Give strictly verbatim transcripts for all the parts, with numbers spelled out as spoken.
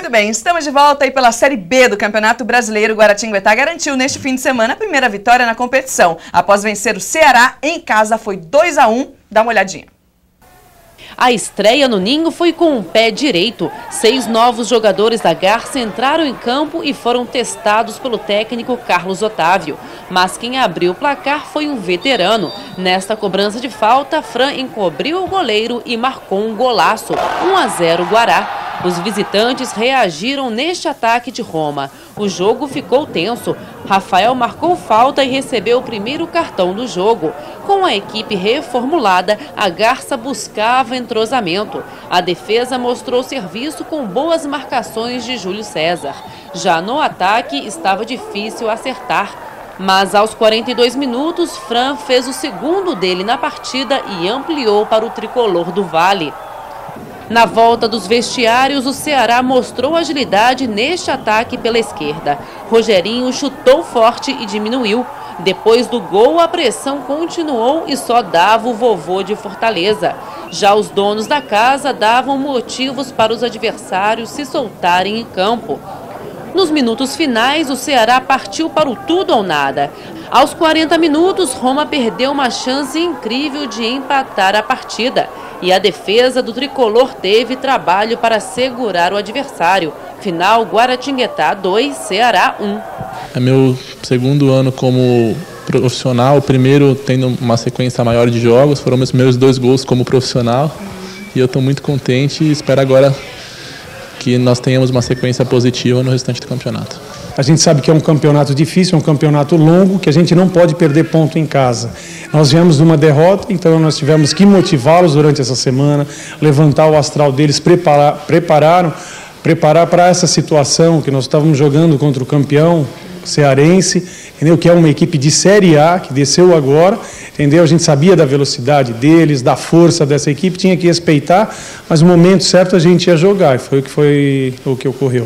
Muito bem, estamos de volta aí pela Série B do Campeonato Brasileiro. Guaratinguetá garantiu neste fim de semana a primeira vitória na competição. Após vencer o Ceará em casa, foi dois a um. Dá uma olhadinha. A estreia no Ninho foi com o pé direito. Seis novos jogadores da Garça entraram em campo e foram testados pelo técnico Carlos Otávio. Mas quem abriu o placar foi um veterano. Nesta cobrança de falta, Fran encobriu o goleiro e marcou um golaço. um a zero Guará. Os visitantes reagiram neste ataque de Roma. O jogo ficou tenso. Rafael marcou falta e recebeu o primeiro cartão do jogo. Com a equipe reformulada, a Garça buscava entrosamento. A defesa mostrou serviço com boas marcações de Júlio César. Já no ataque, estava difícil acertar. Mas aos quarenta e dois minutos, Fran fez o segundo dele na partida e ampliou para o tricolor do Vale. Na volta dos vestiários, o Ceará mostrou agilidade neste ataque pela esquerda. Rogerinho chutou forte e diminuiu. Depois do gol, a pressão continuou e só dava o vovô de Fortaleza. Já os donos da casa davam motivos para os adversários se soltarem em campo. Nos minutos finais, o Ceará partiu para o tudo ou nada. Aos quarenta minutos, Roma perdeu uma chance incrível de empatar a partida. E a defesa do tricolor teve trabalho para segurar o adversário. Final, Guaratinguetá dois, Ceará um. É meu segundo ano como profissional, o primeiro tendo uma sequência maior de jogos, foram meus primeiros dois gols como profissional. E eu estou muito contente e espero agora que nós tenhamos uma sequência positiva no restante do campeonato. A gente sabe que é um campeonato difícil, é um campeonato longo, que a gente não pode perder ponto em casa. Nós viemos de uma derrota, então nós tivemos que motivá-los durante essa semana, levantar o astral deles, preparar, prepararam, preparar para essa situação que nós estávamos jogando contra o campeão cearense, entendeu? Que é uma equipe de Série A, que desceu agora, entendeu? A gente sabia da velocidade deles, da força dessa equipe, tinha que respeitar, mas no momento certo a gente ia jogar, e foi o que, foi, o que ocorreu.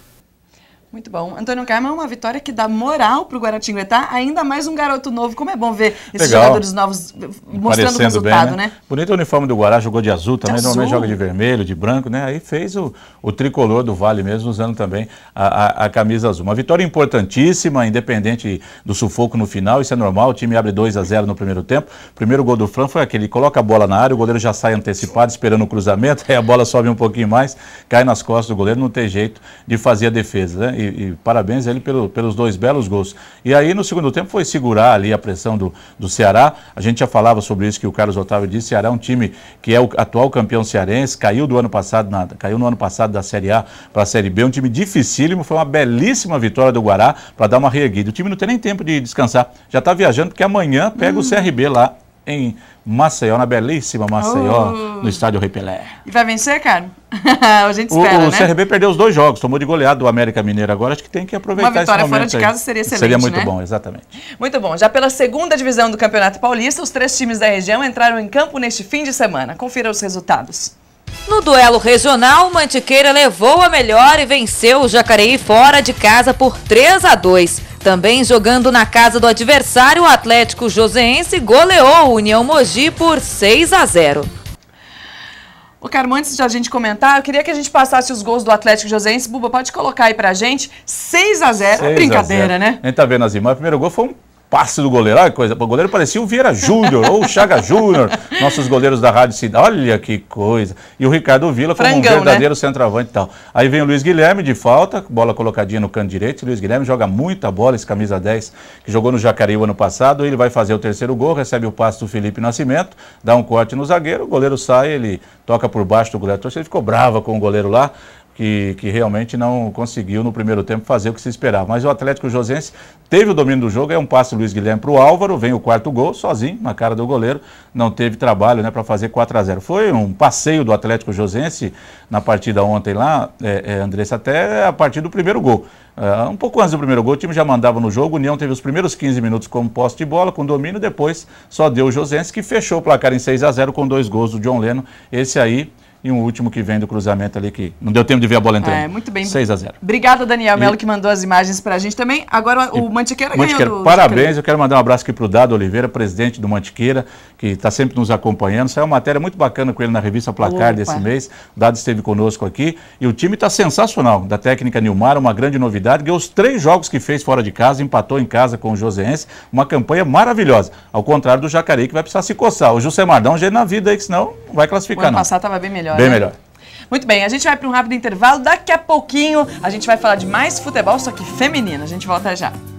Muito bom. Antônio Carmo, é uma vitória que dá moral para o Guaratinguetá, ainda mais um garoto novo. Como é bom ver esses Legal. jogadores novos mostrando o resultado, bem, né? né? Bonito o uniforme do Guará, jogou de azul também, de normalmente azul. joga de vermelho, de branco, né? Aí fez o, o tricolor do Vale mesmo, usando também a, a, a camisa azul. Uma vitória importantíssima, independente do sufoco no final, isso é normal, o time abre dois a zero no primeiro tempo. O primeiro gol do Fran foi aquele, coloca a bola na área, o goleiro já sai antecipado, esperando o cruzamento, aí a bola sobe um pouquinho mais, cai nas costas do goleiro, não tem jeito de fazer a defesa, né? E, e parabéns ele pelo, pelos dois belos gols. E aí no segundo tempo foi segurar ali a pressão do, do Ceará. A gente já falava sobre isso que o Carlos Otávio disse, Ceará é um time que é o atual campeão cearense, caiu do ano passado, na, caiu no ano passado da Série A para a Série B, um time dificílimo, foi uma belíssima vitória do Guará para dar uma reerguida. O time não tem nem tempo de descansar, já está viajando porque amanhã pega hum. o C R B lá em Maceió, na belíssima Maceió, oh. no estádio Rei Pelé. E vai vencer, cara? A gente espera, o, né? O C R B perdeu os dois jogos, tomou de goleada do América Mineiro agora, acho que tem que aproveitar esse momento. Uma vitória fora de casa seria excelente, Seria muito né? bom, exatamente. Muito bom. Já pela segunda divisão do Campeonato Paulista, os três times da região entraram em campo neste fim de semana. Confira os resultados. No duelo regional, Mantiqueira levou a melhor e venceu o Jacareí fora de casa por três a dois. Também jogando na casa do adversário, o Atlético Joseense goleou o União Mogi por seis a zero. Ô, Carmo, antes de a gente comentar, eu queria que a gente passasse os gols do Atlético Joseense. Buba, pode colocar aí pra gente. seis a zero, é brincadeira, né? A gente tá vendo as imagens. O primeiro gol foi um passe do goleiro, olha que coisa, o goleiro parecia o Vieira Júnior ou o Chaga Júnior, nossos goleiros da Rádio Cidade, olha que coisa. E o Ricardo Vila como Frangão, um verdadeiro né? centroavante e tal. Aí vem o Luiz Guilherme de falta, bola colocadinha no canto direito, o Luiz Guilherme joga muita bola, esse camisa dez, que jogou no Jacareí o ano passado, ele vai fazer o terceiro gol, recebe o passe do Felipe Nascimento, dá um corte no zagueiro, o goleiro sai, ele toca por baixo do goleiro, ele ficou bravo com o goleiro lá, Que, que realmente não conseguiu no primeiro tempo fazer o que se esperava. Mas o Atlético Joseense teve o domínio do jogo, é um passe do Luiz Guilherme para o Álvaro, vem o quarto gol, sozinho, na cara do goleiro, não teve trabalho, né, para fazer quatro a zero. Foi um passeio do Atlético Joseense na partida ontem lá, é, é, Andressa, até a partir do primeiro gol. Uh, um pouco antes do primeiro gol, o time já mandava no jogo, o União teve os primeiros quinze minutos como posse de bola, com domínio, depois só deu o Joseense, que fechou o placar em seis a zero com dois gols do John Leno, esse aí e um último que vem do cruzamento ali, que não deu tempo de ver a bola entrando. É, muito bem. seis a zero. Obrigada, Daniel Melo, e... que mandou as imagens pra gente também. Agora o Mantiqueira Mantiqueira, ganhou do... parabéns, eu quero mandar um abraço aqui pro Dado Oliveira, presidente do Mantiqueira, que está sempre nos acompanhando. Saiu uma matéria muito bacana com ele na revista Placar Opa. desse mês. O Dado esteve conosco aqui e o time está sensacional, da técnica Nilmar, uma grande novidade. Ganhou os três jogos que fez fora de casa, empatou em casa com o Joseense, uma campanha maravilhosa. Ao contrário do Jacareí, que vai precisar se coçar. O Jusemar, dá um jeito na vida aí, que senão não vai classificar, o ano não. passado estava bem melhor, Bem né? melhor. Muito bem, a gente vai para um rápido intervalo. Daqui a pouquinho a gente vai falar de mais futebol, só que feminino. A gente volta já.